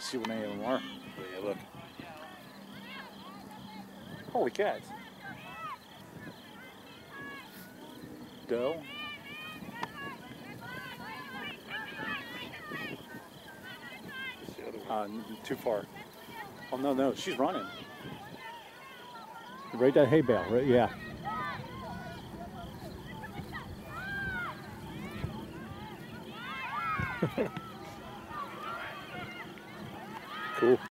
see what any of them are. Yeah, look. Holy cats. Doe. Too far. Oh, no, she's running. Right that hay bale, right? Yeah. Cool.